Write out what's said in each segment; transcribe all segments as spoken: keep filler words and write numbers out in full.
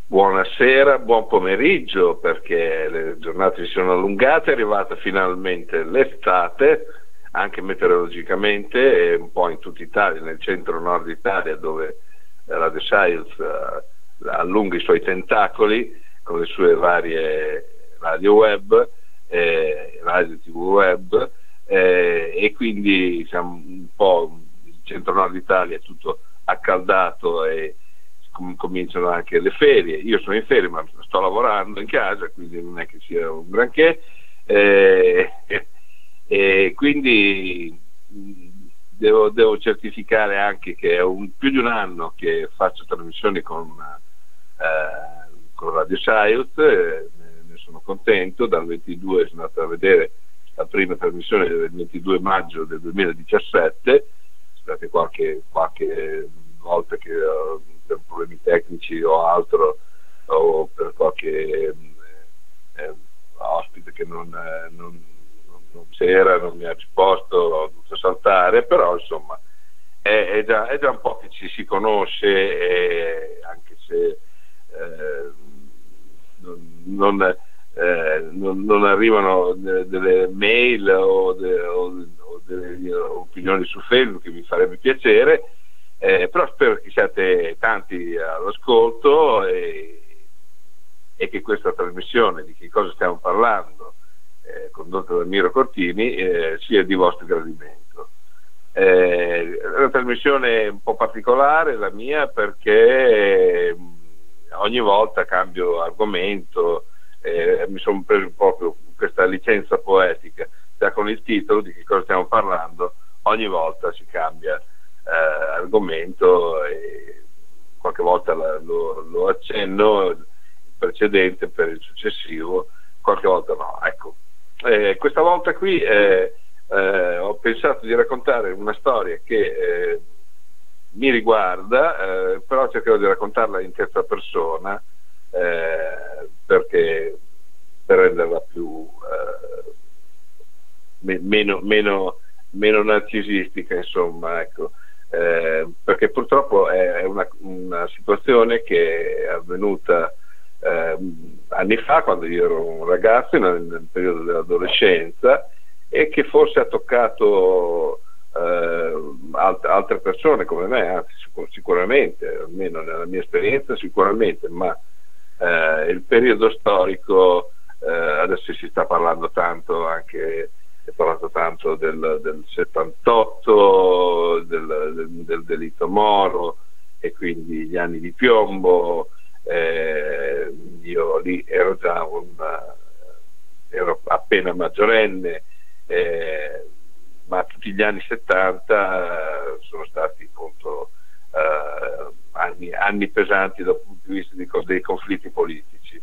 Buonasera, buon pomeriggio, perché le giornate si sono allungate, è arrivata finalmente l'estate, anche meteorologicamente, e un po' in tutta Italia, nel centro-nord Italia, dove Radio Science uh, allunga i suoi tentacoli con le sue varie radio web, eh, radio tv web, eh, e quindi siamo un po' il centro-nord Italia è tutto accaldato e cominciano anche le ferie. Io sono in ferie ma sto lavorando in casa, quindi non è che sia un granché, eh, e quindi devo, devo certificare anche che è un, più di un anno che faccio trasmissioni con, eh, con Radio Science, eh, ne sono contento. Dal ventidue sono andato a vedere la prima trasmissione del ventidue maggio del duemiladiciassette, scusate qualche, qualche volta che uh, per problemi tecnici o altro, o per qualche eh, ospite che non, eh, non, non, non c'era, non mi ha risposto, ho dovuto saltare, però insomma è, è, già, è già un po' che ci si conosce, e anche se eh, non, non, eh, non, non arrivano de, delle mail o, de, o, o delle opinioni su Facebook, che mi farebbe piacere. Eh, però spero che siate tanti all'ascolto e, e che questa trasmissione di che cosa stiamo parlando, eh, condotta da Miro Cortini, eh, sia di vostro gradimento. Eh, è una trasmissione un po' particolare la mia, perché eh, ogni volta cambio argomento, eh, mi sono preso proprio questa licenza poetica, già con il titolo di che cosa stiamo parlando, ogni volta si cambia Eh, argomento, e qualche volta la, lo, lo accenno, il precedente per il successivo, qualche volta no. Ecco, eh, questa volta qui eh, eh, ho pensato di raccontare una storia che eh, mi riguarda, eh, però cercherò di raccontarla in terza persona, eh, perché per renderla più eh, me, meno, meno, meno narcisistica, insomma, ecco. Eh, perché purtroppo è una, una situazione che è avvenuta eh, anni fa, quando io ero un ragazzo, nel, nel periodo dell'adolescenza, e che forse ha toccato eh, alt- altre persone come me, anzi sicur- sicuramente, almeno nella mia esperienza sicuramente, ma eh, il periodo storico, eh, adesso si sta parlando tanto anche si è parlato tanto del, del settantotto, del, del, del delitto Moro, e quindi gli anni di piombo. Eh, io lì ero già un, ero appena maggiorenne, eh, ma tutti gli anni settanta sono stati appunto eh, anni, anni pesanti dal punto di vista di, dei conflitti politici.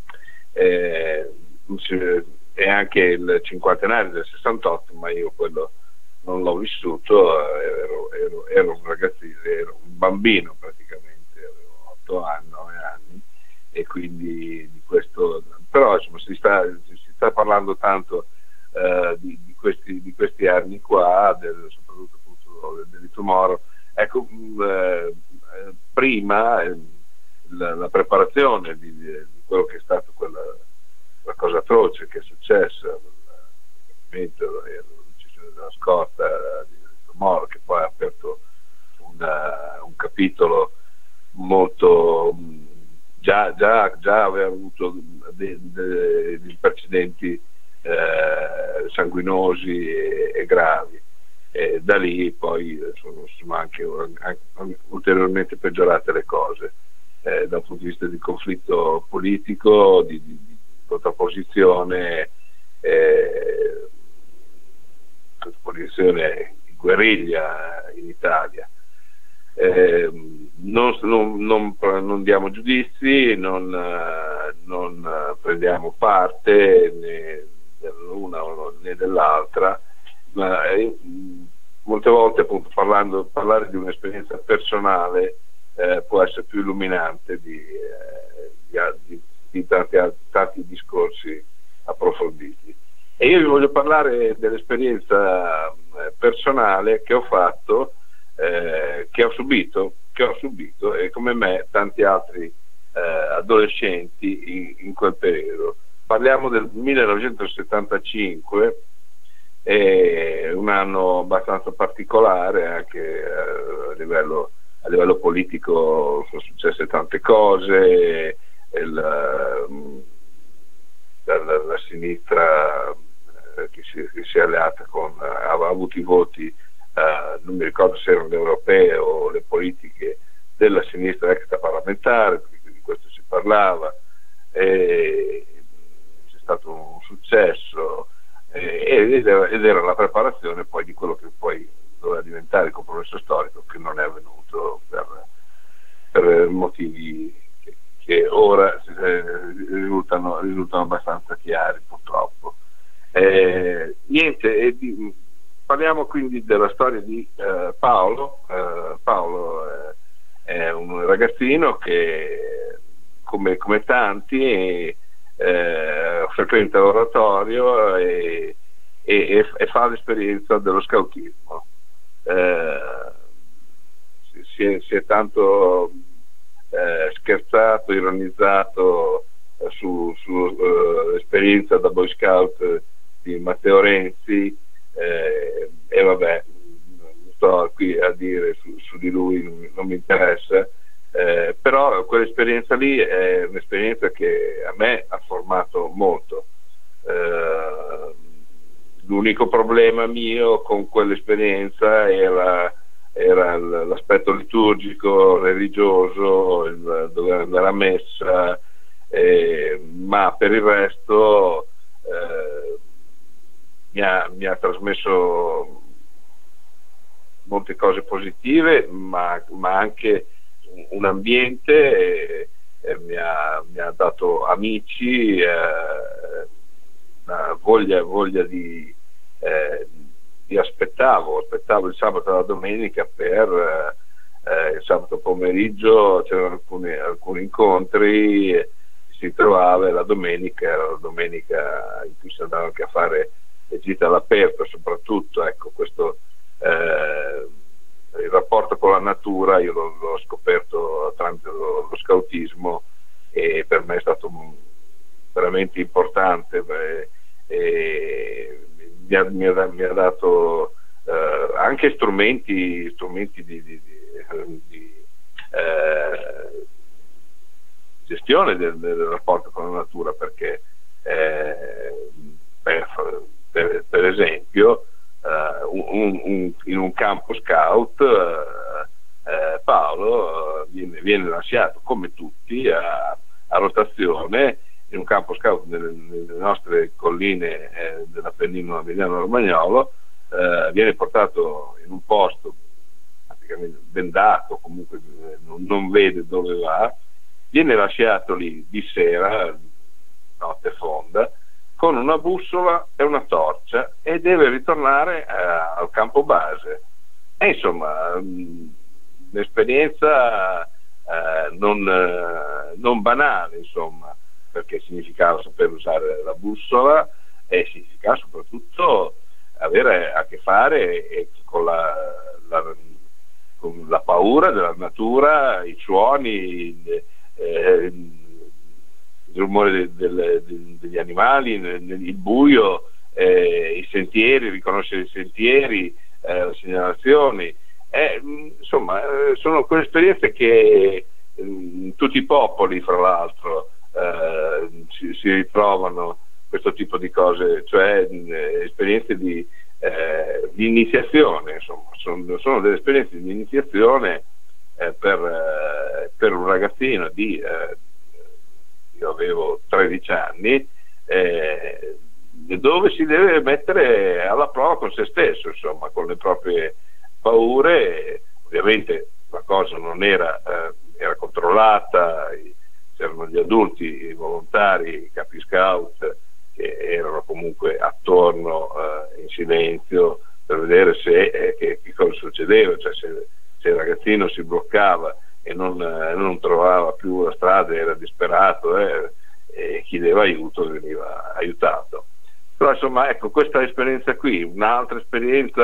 Eh, e anche il cinquantenario del sessantotto, ma io quello non l'ho vissuto, ero, ero, ero un ragazzino, ero un bambino praticamente, avevo otto anni, nove anni, e quindi di questo, però insomma si sta, si sta parlando tanto eh, di, di, questi, di questi anni qua, del, soprattutto appunto del delitto Moro. Ecco, eh, prima eh, la, la preparazione di, di quello che è stato quella la cosa atroce che è successa, l'uccisione della scorta di Moro, che poi ha aperto una, un capitolo molto, già, già, già aveva avuto dei de, de precedenti eh, sanguinosi e, e gravi, e da lì poi sono, sono anche, anche ulteriormente peggiorate le cose, eh, dal punto di vista di conflitto politico, di, di contrapposizione, eh, contrapposizione di guerriglia in Italia. Eh, non, non, non, non diamo giudizi, non, non prendiamo parte né dell'una né dell'altra, ma eh, molte volte appunto parlando, parlare di un'esperienza personale eh, può essere più illuminante di, eh, di, di di tanti, tanti discorsi approfonditi. E io vi voglio parlare dell'esperienza eh, personale che ho fatto, eh, che ho subito, che ho subito, e come me tanti altri eh, adolescenti in, in quel periodo. Parliamo del millenovecentosettantacinque, è un anno abbastanza particolare anche a livello, a livello politico. Sono successe tante cose, il, la, la, la sinistra che si, che si è alleata con, aveva avuto i voti, eh, non mi ricordo se erano le europee o le politiche della sinistra extraparlamentare, di questo si parlava, e c'è stato un successo, eh, ed, era, ed era la preparazione poi di quello che poi doveva diventare il compromesso storico, che non è avvenuto per, per motivi che, che ora eh, risultano, risultano abbastanza chiari, purtroppo. Eh, niente, eh, di, parliamo quindi della storia di eh, Paolo. Eh, Paolo eh, è un ragazzino che, come, come tanti, eh, frequenta l'oratorio e, e, e fa l'esperienza dello scautismo. Eh, si, è, si è tanto eh, scherzato, ironizzato su, su uh, l'esperienza da Boy Scout di Matteo Renzi, eh, e vabbè, non sto qui a dire su, su di lui, non, non mi interessa, eh, però quell'esperienza lì è un'esperienza che a me ha formato molto. Eh, l'unico problema mio con quell'esperienza era, era l'aspetto liturgico, religioso, il dover andare a messa, eh, ma per il resto eh, mi ha, mi ha trasmesso molte cose positive, ma, ma anche un ambiente, e, e mi, ha, mi ha dato amici, eh, una voglia, voglia di, eh, di aspettavo, aspettavo il sabato e la domenica per eh, il sabato pomeriggio c'erano alcuni, alcuni incontri, eh, si trovava, e la domenica era la domenica in cui si andava anche a fare le gite all'aperto, soprattutto, ecco, questo eh, il rapporto con la natura io l'ho, l'ho scoperto tramite lo, lo scautismo, e per me è stato veramente importante. Beh, e mi, ha, mi, ha, mi ha dato eh, anche strumenti, strumenti di, di, di, di eh, gestione del, del rapporto con la natura, perché eh, per, per, per esempio Uh, un, un, in un campo scout uh, uh, Paolo uh, viene, viene lasciato come tutti a, a rotazione in un campo scout nelle, nelle nostre colline eh, dell'Appennino emiliano-romagnolo. Uh, viene portato in un posto praticamente bendato, comunque non, non vede dove va, viene lasciato lì di sera, notte fonda, con una bussola e una torcia, e deve ritornare eh, al campo base. E insomma, un'esperienza eh, non, eh, non banale, insomma, perché significava saper usare la bussola, e significava soprattutto avere a che fare eh, con, la, la, con la paura della natura, i suoni, eh, il rumore de, de, de, degli animali, il buio, eh, i sentieri, riconoscere i sentieri, eh, le segnalazioni, eh, insomma eh, sono quelle esperienze che eh, tutti i popoli, fra l'altro, eh, si, si ritrovano questo tipo di cose, cioè eh, esperienze di, eh, di iniziazione, insomma, sono, sono delle esperienze di iniziazione eh, per, eh, per un ragazzino di eh, io avevo tredici anni, eh, dove si deve mettere alla prova con se stesso, insomma, con le proprie paure. Ovviamente la cosa non era, eh, era controllata, c'erano gli adulti, i volontari, i capi scout, che erano comunque attorno eh, in silenzio per vedere se, eh, che, che cosa succedeva, cioè se, se il ragazzino si bloccava e non, eh, non trovava più la strada, era disperato, eh, e chiedeva aiuto, veniva aiutato. Però insomma, ecco, questa esperienza qui, un'altra esperienza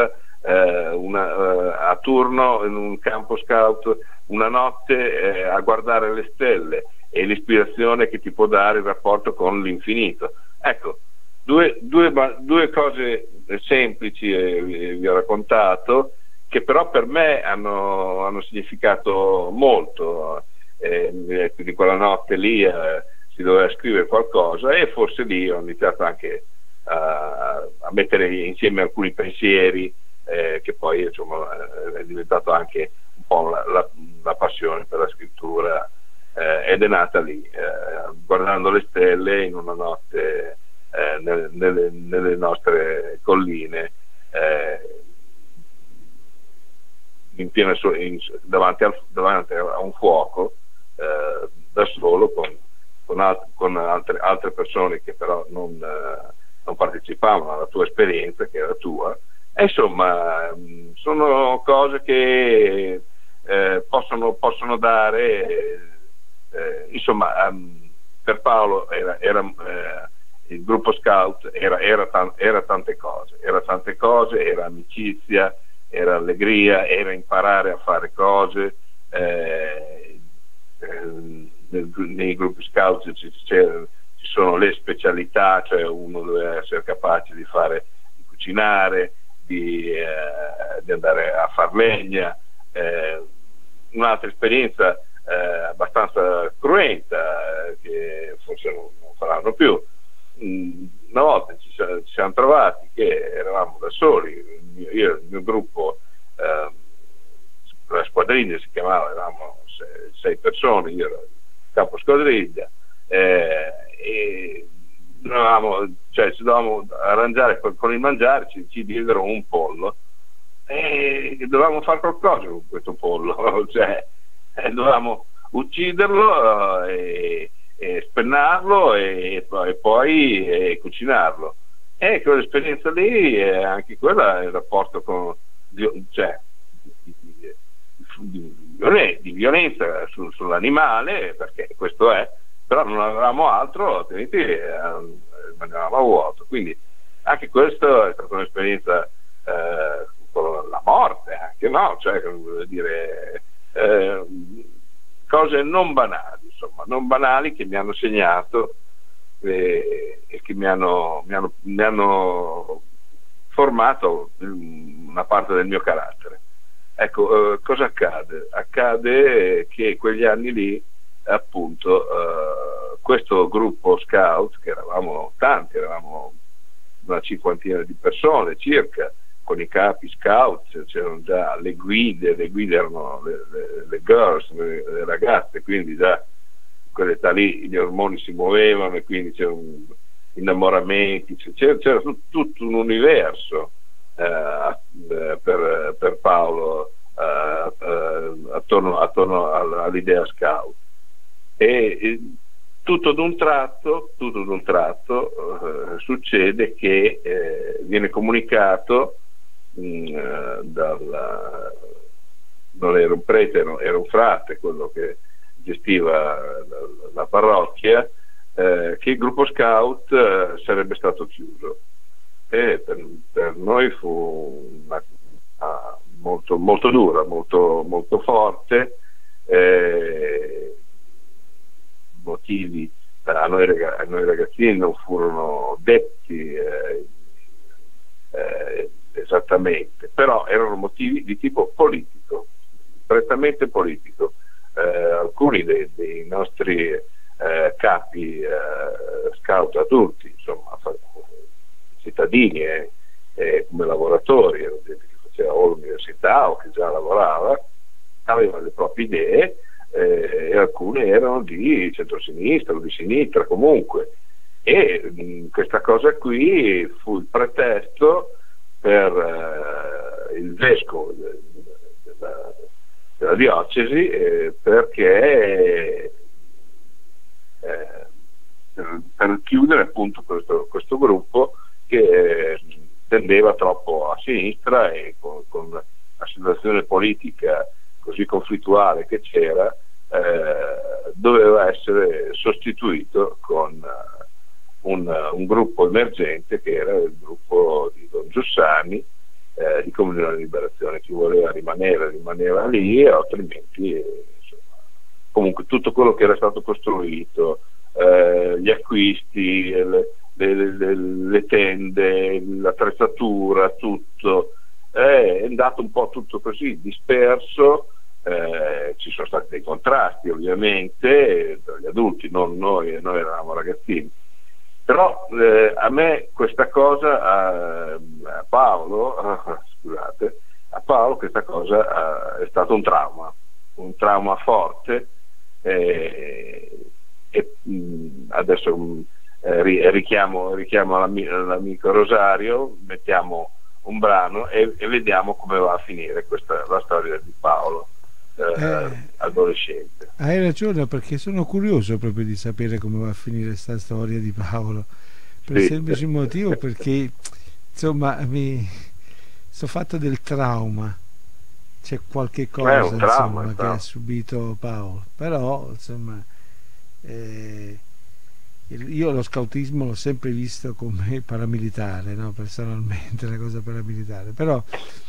eh, una, eh, a turno in un campo scout una notte eh, a guardare le stelle e l'ispirazione che ti può dare il rapporto con l'infinito. Ecco, due, due, due cose semplici eh, vi ho raccontato, che però per me hanno, hanno significato molto. Eh, di quella notte lì eh, si doveva scrivere qualcosa, e forse lì ho iniziato anche a, a mettere insieme alcuni pensieri, eh, che poi insomma è diventato anche un po' la, la, la passione per la scrittura, eh, ed è nata lì, eh, guardando le stelle in una notte eh, nelle, nelle, nelle nostre colline, eh, in piena in, davanti, al, davanti a un fuoco, eh, da solo con, con, alt, con altre, altre persone che però non, eh, non partecipavano alla tua esperienza, che era tua. E insomma sono cose che eh, possono, possono dare, eh, insomma um, per Paolo era, era eh, il gruppo scout era, era, tan, era tante cose, era tante cose, era amicizia, era allegria, era imparare a fare cose. Eh, eh, nel, nei gruppi scout ci, ci sono le specialità, cioè uno deve essere capace di fare, di cucinare, di, eh, di andare a far legna. Eh, un'altra esperienza eh, abbastanza cruenta, eh, che forse non, non faranno più. Mm, una volta ci, ci siamo trovati che eravamo da soli, io e il mio gruppo, eh, la squadriglia si chiamava, eravamo sei, sei persone, io ero capo squadriglia, eh, e dovevamo, cioè, ci dovevamo arrangiare con, con il mangiare, ci, ci diedero un pollo e dovevamo fare qualcosa con questo pollo, cioè eh, dovevamo ucciderlo eh, e, e spennarlo e, e poi e cucinarlo. E quell'esperienza lì è anche quella, il rapporto con, cioè, di, di, di, di violenza su, sull'animale, perché questo è, però non avevamo altro, altrimenti eh, rimanevamo a vuoto. Quindi anche questo è stata un'esperienza eh, con la morte, anche, no? Cioè, vuol dire, eh, cose non banali, insomma, non banali, che mi hanno segnato e, e che mi hanno, mi, hanno, mi hanno formato una parte del mio carattere. Ecco, eh, cosa accade? Accade che quegli anni lì, appunto, eh, questo gruppo scout, che eravamo tanti, eravamo una cinquantina di persone circa, con i capi scout, c'erano già le guide, le guide erano le, le, le girls, le, le ragazze, quindi già in quell'età lì gli ormoni si muovevano e quindi c'erano innamoramenti, c'era, c'era tutto un universo eh, per, per Paolo eh, eh, attorno, attorno all'idea scout. E, e tutto d'un tratto, tutto d'un tratto eh, succede che eh, viene comunicato mh, dal, non era un prete, era un frate, quello che gestiva la, la parrocchia, eh, che il gruppo scout eh, sarebbe stato chiuso. E per, per noi fu una, ah, molto, molto dura, molto, molto forte. Eh, motivi a noi, a noi ragazzini non furono detti eh, eh, esattamente, però erano motivi di tipo politico, prettamente politico. Eh, alcuni dei, dei nostri eh, capi eh, scout adulti, insomma, cittadini e eh, come lavoratori, erano gente che faceva o l'università o che già lavorava, avevano le proprie idee. Eh, e alcune erano di centrosinistra o di sinistra comunque, e mh, questa cosa qui fu il pretesto per eh, il vescovo de, de, della, della diocesi eh, perché eh, per, per chiudere appunto questo, questo gruppo che eh, tendeva troppo a sinistra, e con, con la situazione politica così conflittuale che c'era, eh, doveva essere sostituito con uh, un, uh, un gruppo emergente che era il gruppo di Don Giussani, eh, di Comunione di Liberazione. Chi voleva rimanere rimaneva lì, e altrimenti eh, insomma, comunque tutto quello che era stato costruito, eh, gli acquisti, le, le, le, le tende, l'attrezzatura, tutto è andato un po' tutto così disperso. Eh, ci sono stati dei contrasti ovviamente tra gli adulti, non noi, noi eravamo ragazzini, però eh, a me questa cosa, a, a Paolo, ah, scusate, a Paolo questa cosa ah, è stato un trauma, un trauma forte, eh, e mh, adesso mh, eh, richiamo, richiamo l'amico Rosario, mettiamo un brano e, e vediamo come va a finire questa, la storia di Paolo. Eh, eh, adolescente. Hai ragione, perché sono curioso proprio di sapere come va a finire questa storia di Paolo, per il sì. semplice motivo perché insomma mi sto fatto del trauma, c'è qualche cosa un trauma, insomma, che ha subito Paolo, però insomma eh, io lo scautismo l'ho sempre visto come paramilitare, no? Personalmente una cosa paramilitare, però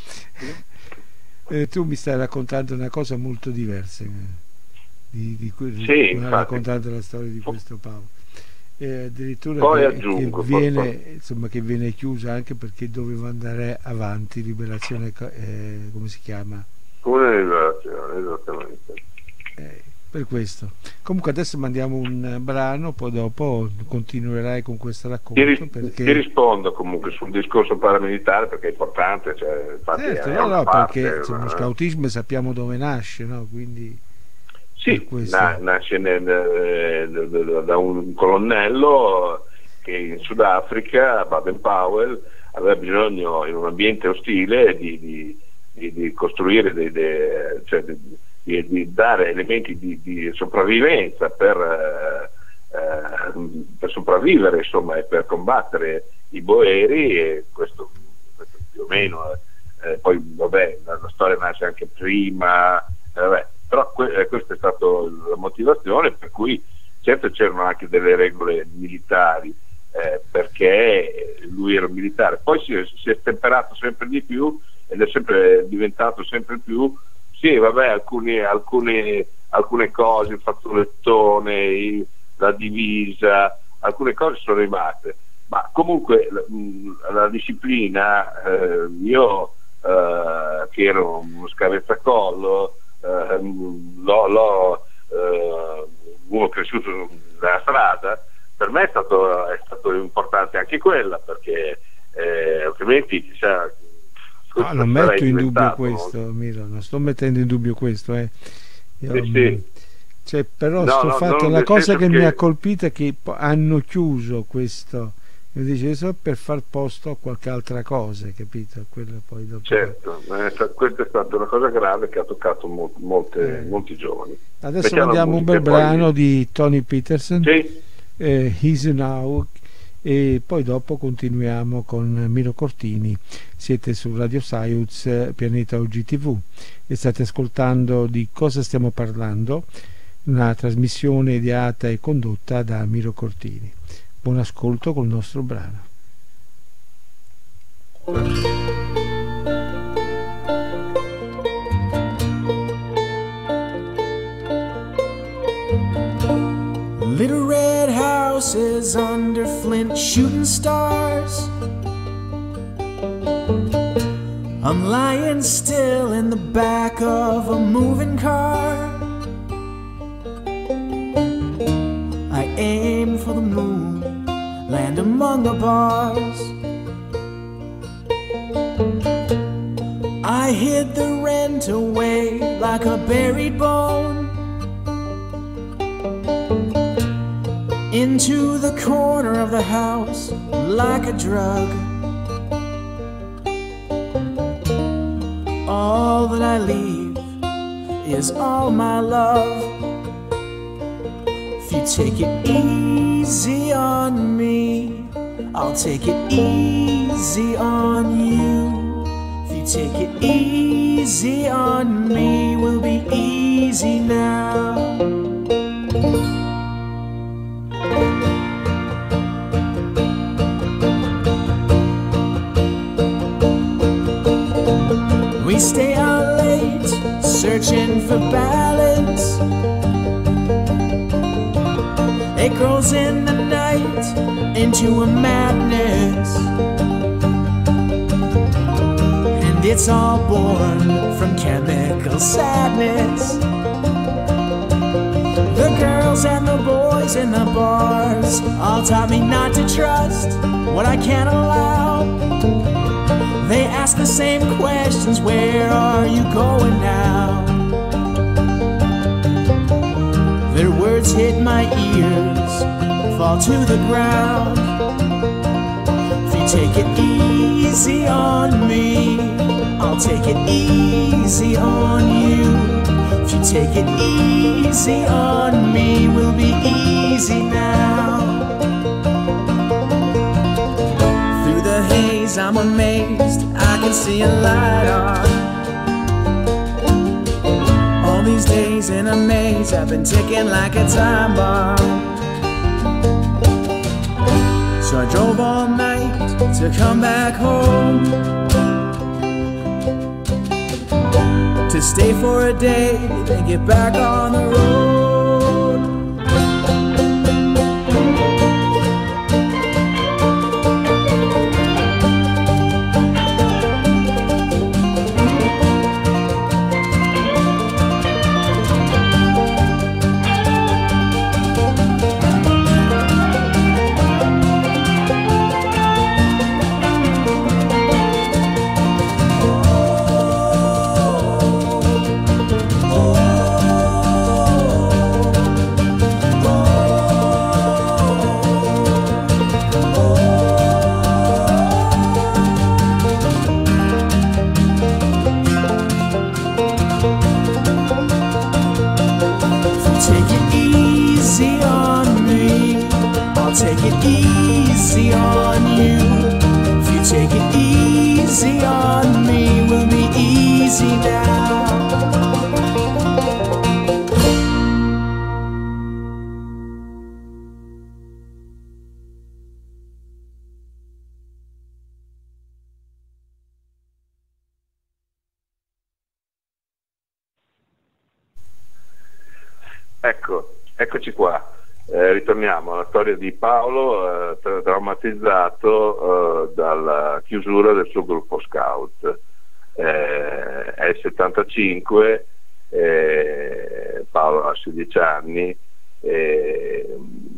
Eh, tu mi stai raccontando una cosa molto diversa eh, di, di cui sì, mi hai raccontato la storia di questo Paolo, eh, addirittura poi che, aggiungo, che, viene, insomma, che viene chiusa anche perché doveva andare avanti, liberazione, eh, come si chiama? Come liberazione, esattamente. Eh, per questo. Comunque adesso mandiamo un brano, poi dopo continuerai con questo racconto. Ti, ris perché... ti rispondo comunque sul discorso paramilitare perché è importante, cioè, infatti certo, è no, no, parte, perché insomma, ma... lo scautismo sappiamo dove nasce, no? Quindi sì, na nasce nel, da un colonnello che in Sudafrica, Baden Powell, aveva bisogno in un ambiente ostile di, di, di, di costruire dei, dei, cioè, di, Di, di dare elementi di, di sopravvivenza per, eh, per sopravvivere, insomma, e per combattere i boeri, e questo, questo più o meno eh, poi vabbè la, la storia nasce anche prima, eh, vabbè, però que eh, questa è stata la motivazione per cui certo c'erano anche delle regole militari, eh, perché lui era un militare, poi si, si è temperato sempre di più ed è sempre diventato sempre più. Sì, vabbè, alcuni, alcuni, alcune cose, il fazzolettone, il, la divisa, alcune cose sono rimaste, ma comunque la, la disciplina, eh, io eh, che ero uno scavezzacollo, eh, l'ho eh, uno cresciuto nella strada, per me è stato, è stato importante anche quella, perché eh, altrimenti chissà. No, non metto in dubbio questo, Miro, non sto mettendo in dubbio questo, eh. Io, sì, sì. Cioè, però no, sto no, fatto no, la cosa che, che mi ha colpito è che hanno chiuso questo, mi dice, so, per far posto a qualche altra cosa, capito? Quello poi dopo... Certo, eh, questa è stata una cosa grave che ha toccato mo molte, eh. molti giovani. Adesso mandiamo un bel brano poi... di Tony Peterson, sì. eh, He's Now, e poi dopo continuiamo con Miro Cortini. Siete su Radio Science, Pianeta O G T V, e state ascoltando Di cosa stiamo parlando, una trasmissione ideata e condotta da Miro Cortini. Buon ascolto col nostro brano. Little red houses under flint shooting stars. I'm lying still in the back of a moving car. I aim for the moon, land among the bars. I hid the rent away like a buried bone, into the corner of the house like a drug. All that I leave is all my love. If you take it easy on me, I'll take it easy on you. If you take it easy on me, we'll be easy now. It grows in the night into a madness, and it's all born from chemical sadness. The girls and the boys in the bars all taught me not to trust what I can't allow. They ask the same questions, where are you going now? Their words hit my ears, fall to the ground. If you take it easy on me, I'll take it easy on you. If you take it easy on me, we'll be easy now. Through the haze I'm amazed, I can see a light on. All these days in a maze, I've been ticking like a time bomb. So I drove all night to come back home, to stay for a day, then get back on the road. Take it easy on you. If you take it easy on me, we'll be easy now. Ecco, eccoci qua. Eh, ritorniamo alla storia di Paolo, eh, tra- traumatizzato eh, dalla chiusura del suo gruppo scout. Eh, è il settantacinque, eh, Paolo ha sedici anni, eh,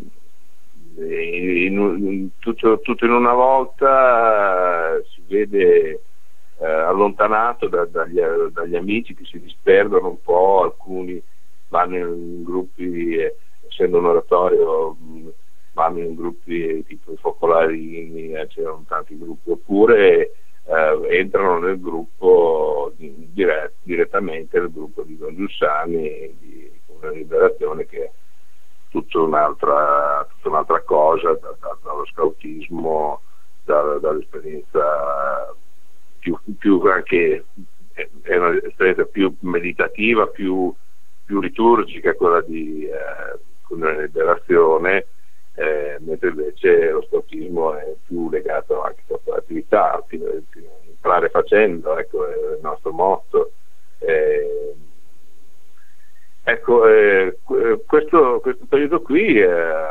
in, in, tutto, tutto in una volta eh, si vede eh, allontanato da, dagli, dagli amici che si disperdono un po', alcuni vanno in gruppi, eh, essendo un oratorio vanno in gruppi tipo i Focolarini, eh, c'erano tanti gruppi, oppure eh, entrano nel gruppo dire, direttamente nel gruppo di Don Giussani di una liberazione, che è tutta un'altra, tutta un'altra cosa, da, da, dallo scautismo, da, dall'esperienza più, più anche è un'esperienza più meditativa, più, più liturgica, quella di eh, una liberazione, eh, mentre invece lo scautismo è più legato anche all'attività, imparare facendo, ecco, è il nostro motto. Eh, ecco, eh, questo, questo periodo qui eh,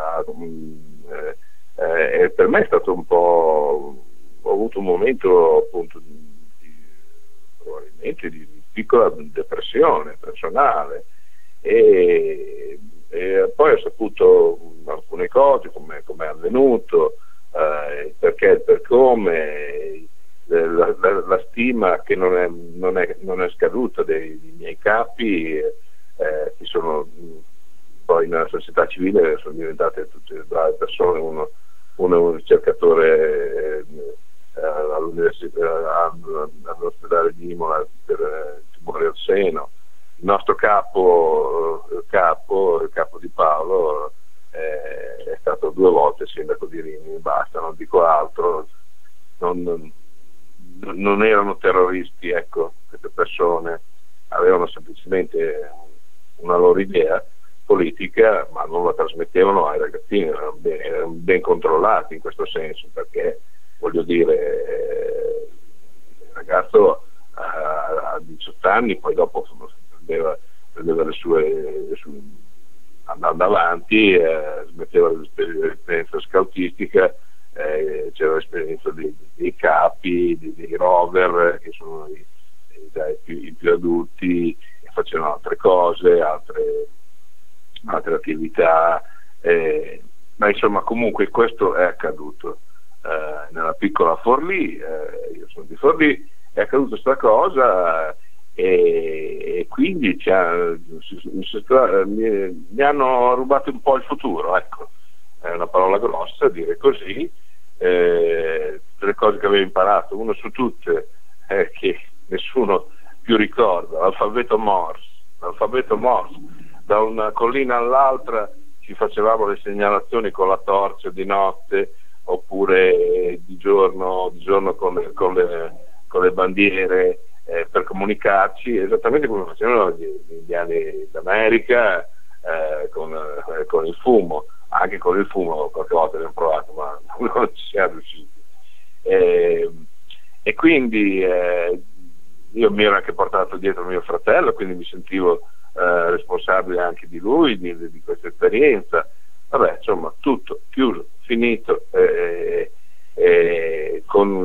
eh, per me è stato un po', ho avuto un momento appunto di, di, probabilmente di, di piccola depressione personale, e E poi ho saputo alcune cose, come è avvenuto, eh, perché, per come, la, la, la stima che non è, non è, non è scaduta dei, dei miei capi, eh, che sono poi nella società civile sono diventate tutte brave persone. Uno, uno è un ricercatore eh, all'università, all'ospedale di Imola per eh, tumore al seno. Il nostro capo, il capo, il capo di Paolo eh, è stato due volte sindaco di Rimini, basta, non dico altro. Non, non, non erano terroristi, ecco, queste persone avevano semplicemente una loro idea politica, ma non la trasmettevano ai ragazzini, erano ben, erano ben controllati in questo senso, perché voglio dire, eh, il ragazzo a, a diciotto anni, poi dopo prendeva, prendeva le sue, le sue andando avanti, eh, metteva l'esperienza scoutistica, eh, c'era l'esperienza dei, dei capi, dei, dei rover, che sono i, i, più, i più adulti, e facevano altre cose, altre, altre attività, eh, ma insomma comunque questo è accaduto. Eh, nella piccola Forlì, eh, io sono di Forlì, è accaduta questa cosa, e, e quindi ci ha, mi, mi hanno rubato un po' il futuro, ecco, è una parola grossa dire così. Eh, le cose che avevo imparato, una su tutte, eh, che nessuno più ricorda, l'alfabeto Morse, l'alfabeto Morse, da una collina all'altra ci facevamo le segnalazioni con la torcia di notte, oppure di giorno, di giorno con, le, con, le, con le bandiere, eh, per comunicarci, esattamente come facevano gli, gli indiani d'America, eh, con, eh, con il fumo. Anche con il fumo qualche volta abbiamo provato, ma non ci siamo riusciti. E, e quindi eh, io mi ero anche portato dietro mio fratello, quindi mi sentivo eh, responsabile anche di lui, di, di questa esperienza. Vabbè, insomma, tutto chiuso, finito, eh, eh, con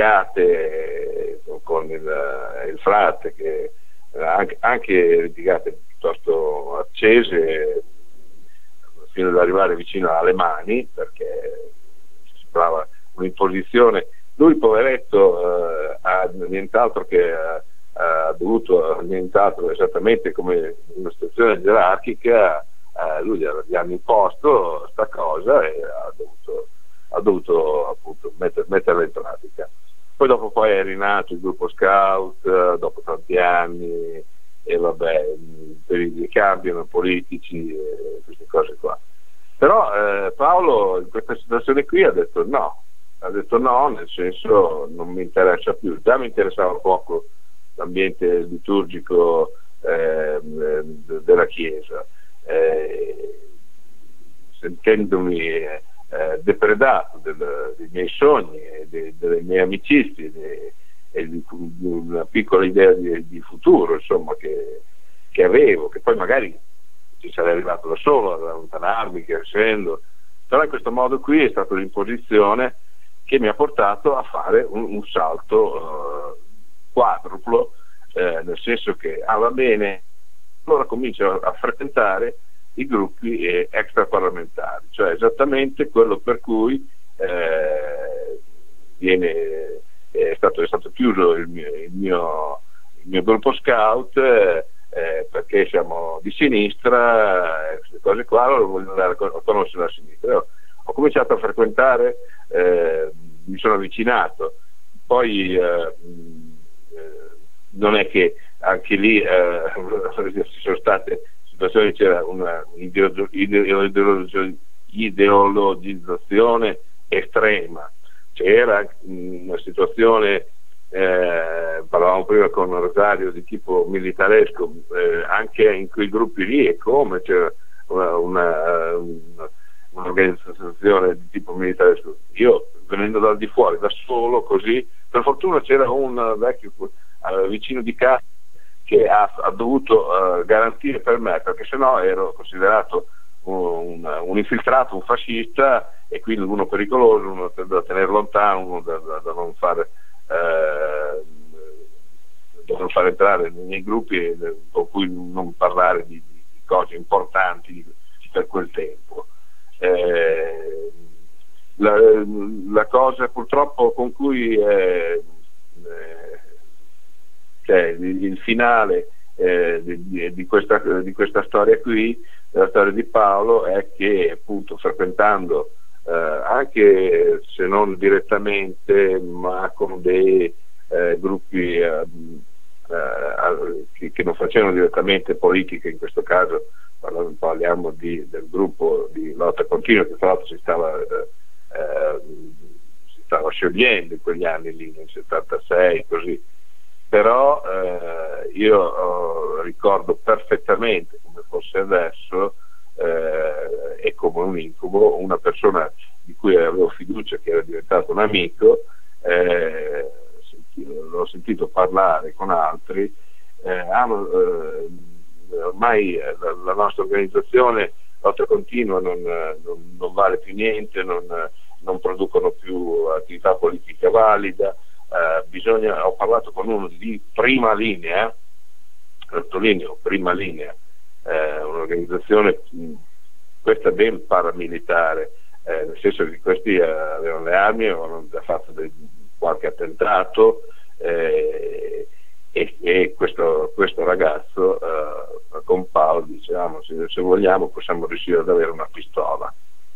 litigate eh, con il, il frate, che anche, anche litigate piuttosto accese, fino ad arrivare vicino alle mani, perché sembrava un'imposizione. Lui, poveretto, eh, ha nient'altro che eh, ha dovuto nient'altro, esattamente come in una situazione gerarchica, eh, lui gli hanno imposto sta cosa e ha dovuto, ha dovuto appunto metter, metterla in pratica. Poi dopo poi è rinato il gruppo scout, eh, dopo tanti anni, e vabbè, i periodi cambiano, politici, e queste cose qua. Però eh, Paolo in questa situazione qui ha detto no, ha detto no, nel senso non mi interessa più. Già mi interessava poco l'ambiente liturgico eh, della Chiesa, eh, sentendomi eh, depredato del, dei miei sogni, e de, delle mie amicizie, de, e di, di una piccola idea di, di futuro, insomma, che, che avevo, che poi magari ci sarei arrivato da solo ad allontanarmi, crescendo, però in questo modo qui è stata l'imposizione che mi ha portato a fare un, un salto uh, quadruplo, eh, nel senso che ah, va bene, allora comincio a, a frequentare i gruppi eh, extraparlamentari, cioè esattamente quello per cui eh, viene, è, stato, è stato chiuso il mio, il mio, il mio gruppo scout, eh, Eh, perché siamo di sinistra, eh, queste cose qua, allora voglio andare a conoscere la sinistra. Io ho cominciato a frequentare, eh, mi sono avvicinato, poi eh, eh, non è che anche lì eh, ci sono state situazioni, c'era una ideolo- ideolo- ideologizzazione estrema, c'era una situazione. Eh, parlavamo prima con Rosario di tipo militaresco, eh, anche in quei gruppi lì, e come c'era una, una, una, un'organizzazione di tipo militaresco. Io, venendo dal di fuori, da solo, così, per fortuna c'era un vecchio eh, vicino di casa che ha, ha dovuto uh, garantire per me, perché sennò ero considerato un, un infiltrato, un fascista, e quindi uno pericoloso, uno da tenere lontano, uno da, da, da non fare Eh, devono far entrare nei gruppi con cui non parlare di, di cose importanti per quel tempo. Eh, la, la cosa purtroppo con cui eh, eh, cioè il, il finale eh, di, di, questa, di questa storia qui, della storia di Paolo, è che appunto frequentando Eh, anche se non direttamente, ma con dei eh, gruppi eh, eh, che, che non facevano direttamente politica, in questo caso parliamo di, del gruppo di lotta continua, che tra l'altro si stava, eh, eh, si stava sciogliendo in quegli anni lì, nel settantasei, così. Però eh, io oh, ricordo perfettamente, come fosse adesso, Eh, è come un incubo, una persona di cui avevo fiducia, che era diventato un amico, eh, l'ho sentito parlare con altri, eh, hanno, eh, ormai la, la nostra organizzazione lotta continua non, non, non vale più niente, non, non producono più attività politica valida. Eh, bisogna, ho parlato con uno di prima linea, sottolineo prima linea, eh, un'organizzazione questa ben paramilitare, eh, nel senso che questi eh, avevano le armi, avevano già fatto dei, qualche attentato, eh, e, e questo, questo ragazzo eh, con Paolo dicevamo se, se vogliamo possiamo riuscire ad avere una pistola.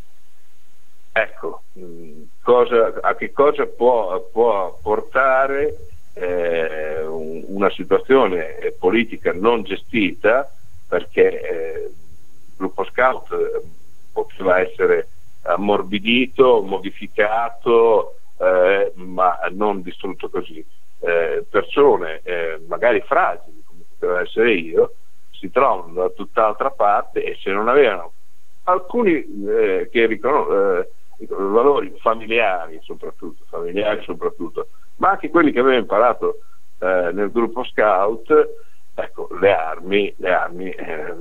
Ecco, mh, cosa, a che cosa può, può portare eh, un, una situazione politica non gestita, perché eh, il gruppo Scout eh, poteva essere ammorbidito, modificato, eh, ma non distrutto così. Eh, persone eh, magari fragili, come poteva essere io, si trovano da tutt'altra parte e se non avevano alcuni eh, che riconoscono eh, valori familiari soprattutto, familiari soprattutto, ma anche quelli che aveva imparato eh, nel gruppo Scout, ecco, le armi, le armi eh,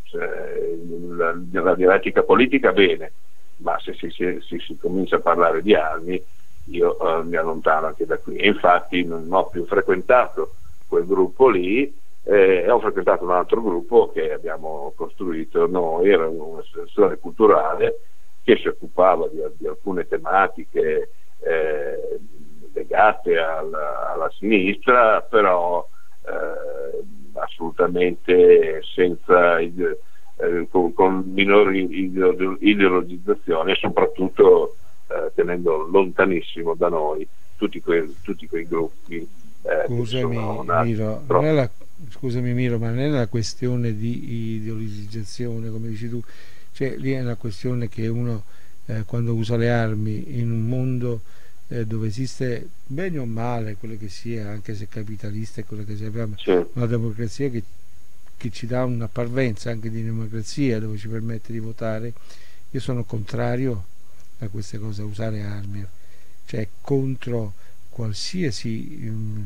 la, la dialettica politica bene, ma se si, si, si, si comincia a parlare di armi io eh, mi allontano anche da qui. E infatti non ho più frequentato quel gruppo lì, eh, ho frequentato un altro gruppo che abbiamo costruito noi, era un'associazione culturale che si occupava di, di alcune tematiche eh, legate alla, alla sinistra, però eh, assolutamente senza eh, con, con minori ideologizzazioni e soprattutto eh, tenendo lontanissimo da noi tutti quei, tutti quei gruppi. Eh, scusami, Miro, non è la, scusami Miro, ma non è la questione di ideologizzazione, come dici tu. Cioè, lì è una questione che uno eh, quando usa le armi in un mondo eh, dove esiste bene o male quello che sia, anche se capitalista è quello che sia, abbiamo certo. Una democrazia che, che ci dà una parvenza anche di democrazia, dove ci permette di votare. Io sono contrario a queste cose, a usare armi, cioè contro qualsiasi um,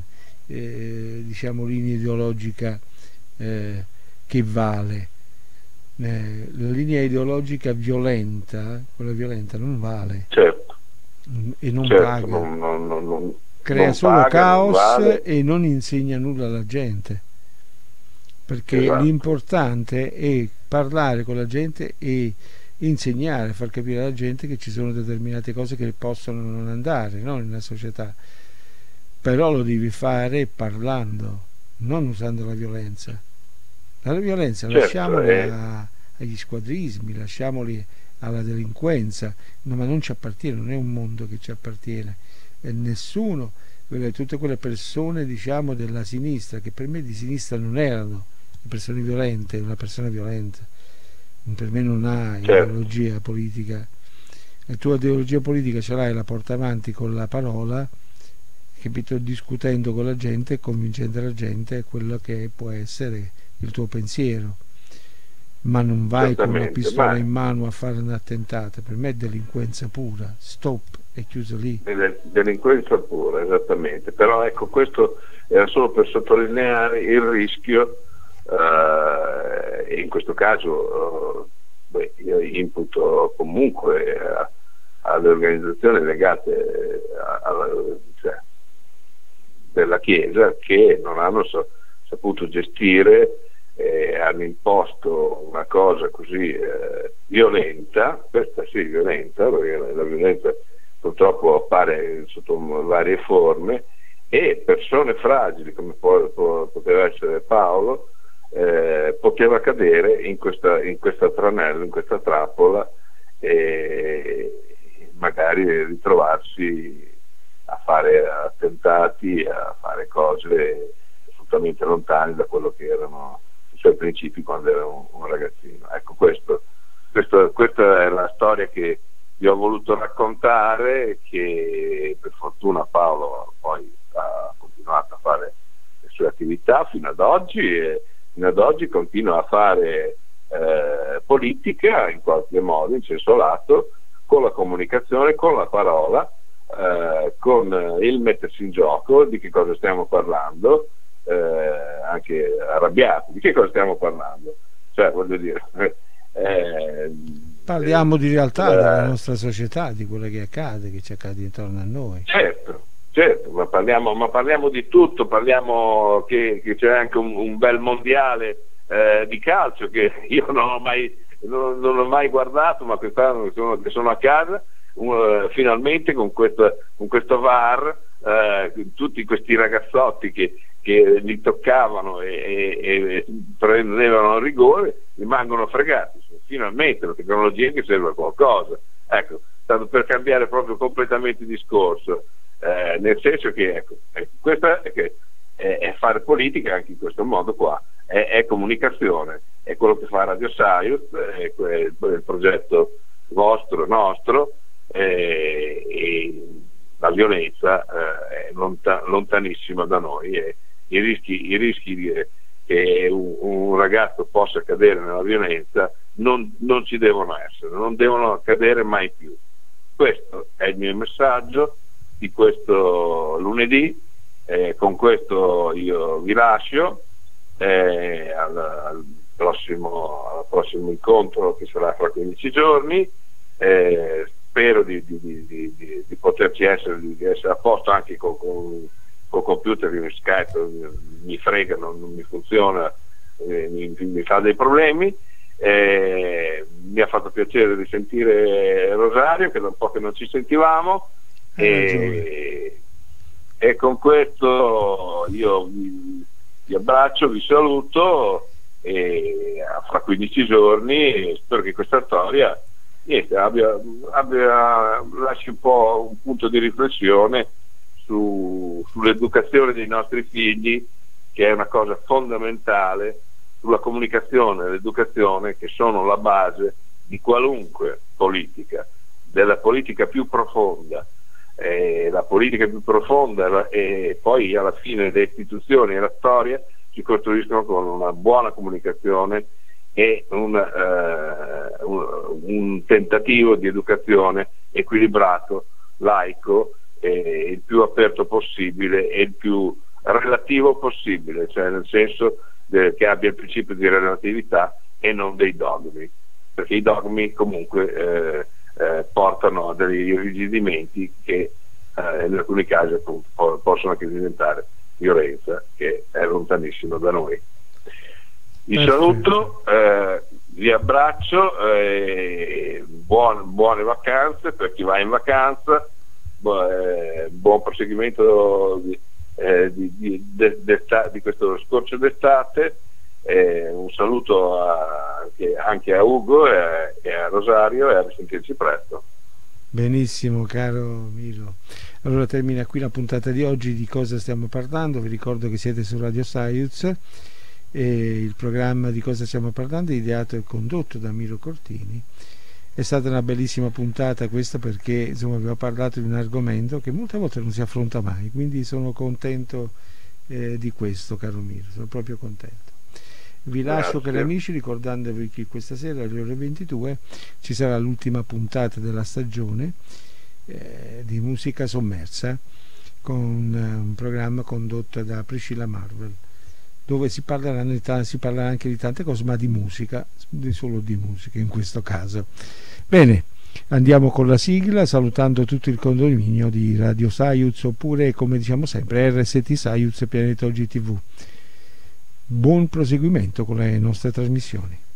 eh, diciamo linea ideologica eh, che vale. Eh, la linea ideologica violenta, quella violenta non vale, certo. e non certo, paga, non, non, non, non, crea non solo paga, caos, non vale. E non insegna nulla alla gente, perché esatto. L'importante è parlare con la gente e insegnare, far capire alla gente che ci sono determinate cose che possono non andare, no, nella società, però lo devi fare parlando, non usando la violenza. La violenza certo, lasciamoli eh. a, agli squadrismi, lasciamoli alla delinquenza, no, ma non ci appartiene, non è un mondo che ci appartiene, e nessuno, quelle, tutte quelle persone diciamo della sinistra, che per me di sinistra non erano le persone violente, una persona violenta per me non ha certo. ideologia politica. La tua ideologia politica ce l'hai, la porta avanti con la parola, capito, discutendo con la gente e convincendo la gente quello che può essere il tuo pensiero, ma non vai con una pistola ma... in mano a fare un attentato. Per me è delinquenza pura, stop, è chiuso lì. Del- delinquenza pura, esattamente. Però ecco, questo era solo per sottolineare il rischio, eh, e in questo caso eh, beh, io imputo comunque a, alle organizzazioni legate alla, cioè, della Chiesa, che non hanno so, saputo gestire, eh, hanno imposto una cosa così eh, violenta, questa sì violenta, perché la violenza purtroppo appare sotto varie forme, e persone fragili come può, può, poteva essere Paolo eh, poteva cadere in questa, in questa tranella, in questa trappola, e magari ritrovarsi a fare attentati, a fare cose assolutamente lontane da quello che erano i suoi principi quando era un, un ragazzino. Ecco, questo, questo, questa è la storia che vi ho voluto raccontare, che per fortuna Paolo poi ha continuato a fare le sue attività fino ad oggi, e fino ad oggi continua a fare eh, politica in qualche modo, in senso lato, con la comunicazione, con la parola, eh, con il mettersi in gioco. Di che cosa stiamo parlando? Eh, anche arrabbiati, di che cosa stiamo parlando? Cioè, voglio dire, Eh, Parliamo eh, di realtà eh, della nostra società, di quello che accade, che ci accade intorno a noi. Certo, certo, ma parliamo, ma parliamo di tutto, parliamo che, che c'è anche un, un bel mondiale eh, di calcio che io non ho mai, non, non ho mai guardato, ma quest'anno che sono, che sono a casa, uh, finalmente con questo, con questo V A R, uh, tutti questi ragazzotti che, che li toccavano e, e, e prendevano il rigore, rimangono fregati. Finalmente la tecnologia che serve a qualcosa. Ecco, stato per cambiare proprio completamente il discorso, eh, nel senso che ecco, ecco questa è, che è, è fare politica anche in questo modo qua, è, è comunicazione, è quello che fa Radio Saius, è quel, il progetto vostro, nostro, eh, e la violenza eh, è lonta, lontanissima da noi, e i rischi, i rischi di, che un, un ragazzo possa cadere nella violenza non, non ci devono essere, non devono accadere mai più. Questo è il mio messaggio di questo lunedì, eh, con questo io vi lascio eh, al, al, prossimo, al prossimo incontro che sarà fra quindici giorni, eh, spero di, di, di, di, di poterci essere, di essere a posto anche con, con col computer, mi Skype mi frega, non, non mi funziona, eh, mi, mi fa dei problemi. Eh, mi ha fatto piacere di sentire Rosario, che da un po' che non ci sentivamo, e, e con questo io vi, vi abbraccio, vi saluto, e fra quindici giorni spero che questa storia niente, abbia, abbia lasci un po' un punto di riflessione Su, sull'educazione dei nostri figli, che è una cosa fondamentale, sulla comunicazione e l'educazione, che sono la base di qualunque politica, della politica più profonda. Eh, la politica più profonda e poi alla fine le istituzioni e la storia si costruiscono con una buona comunicazione e un, eh, un, un tentativo di educazione equilibrato, laico, eh, il più aperto possibile e il più relativo possibile, cioè nel senso de, che abbia il principio di relatività e non dei dogmi, perché i dogmi comunque eh, eh, portano a degli irrigidimenti che eh, in alcuni casi appunto, po- possono anche diventare violenza, che è lontanissimo da noi. Vi Perfetto. saluto, eh, vi abbraccio, eh, buon, buone vacanze per chi va in vacanza, bu- eh, buon proseguimento di, eh, di, di, de, de, di questo scorcio d'estate, eh, un saluto a, anche, anche a Ugo e, e a Rosario, e a risentirci presto. Benissimo, caro Miro. Allora termina qui la puntata di oggi. Di cosa stiamo parlando? Vi ricordo che siete su Radio Saiuz e il programma Di cosa stiamo parlando è ideato e condotto da Miro Cortini. È stata una bellissima puntata questa, perché insomma abbiamo parlato di un argomento che molte volte non si affronta mai, quindi sono contento eh, di questo, caro Miro, sono proprio contento. Vi lascio, cari amici, ricordandovi che questa sera alle ore ventidue ci sarà l'ultima puntata della stagione eh, di Musica Sommersa, con eh, un programma condotto da Priscilla Marvel, dove si parlerà, si parlerà anche di tante cose, ma di musica, di solo di musica in questo caso. Bene, andiamo con la sigla, salutando tutto il condominio di Radio Saiuz, oppure come diciamo sempre R S T Saiuz Pianeta O G T V. Buon proseguimento con le nostre trasmissioni.